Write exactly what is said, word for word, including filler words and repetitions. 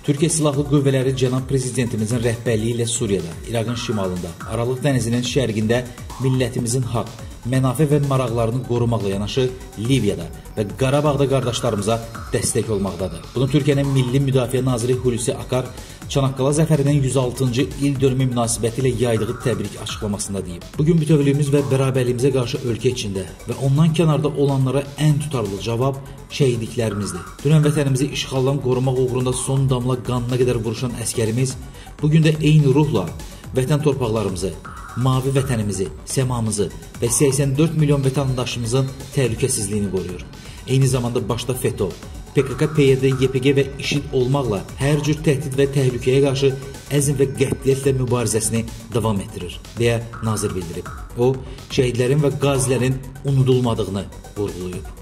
Türkiyə Silahlı Qüvvələri Cənab Prezidentimizin rəhbərliyi ilə Suriyada, İraqın şimalında, Aralıq dənizinin şərqində millətimizin haqq, mənafe və maraqlarını qorumaqla yanaşı Liviyada və Qarabağda qardaşlarımıza dəstək olmaqdadır. Bunu Türkiyənin Milli Müdafiə Naziri Hulusi Akar Çanaqqala zəfərinin yüz altıncı il dönümü münasibəti ilə yaydığı təbrik açıqlamasında deyib. Bugün bütövlüyümüz və bərabərliyimizə qarşı ölkə içində və ondan kənarda olanlara ən tutarlı cavab şəhidliklərimizdir. Dünən vətənimizi işğaldan qorumaq uğrunda son damla qanına qədər vuruşan əskərimiz bugün də eyni ruhla vətən torpaqlarımızı, mavi vətənimizi, səmamızı və səksən dörd milyon vətəndaşımızın təhlükəsizliyini qoruyur. Eyni zamanda başda FETÖ, P K K, P Y D, Y P G və IŞİD olmaqla hər cür təhdid və təhlükəyə qarşı əzm və qətiyyətlə mübarizəsini davam etdirir, deyə nazir bildirib. O, şəhidlərin və qazilərin unudulmadığını vurğulayıb.